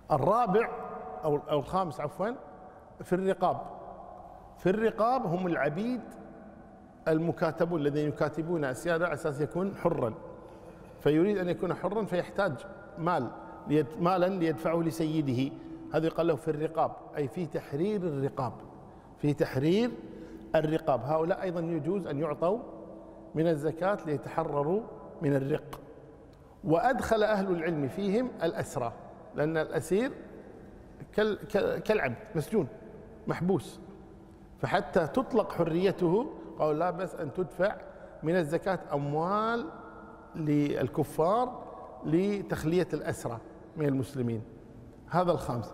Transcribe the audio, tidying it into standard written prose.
الرابع أو الخامس عفوا في الرقاب. في الرقاب هم العبيد المكاتبون الذين يكاتبون السيادة على أساس يكون حرا، فيريد أن يكون حرا فيحتاج مالا ليدفعه لسيده، هذا يقال له في الرقاب، أي في تحرير الرقاب، في تحرير الرقاب. هؤلاء أيضا يجوز أن يعطوا من الزكاة ليتحرروا من الرق. وأدخل أهل العلم فيهم الأسرى، لأن الأسير كالعبد مسجون محبوس، فحتى تطلق حريته قالوا لا بأس أن تدفع من الزكاة أموال للكفار لتخلية الأسرى من المسلمين. هذا الخامس.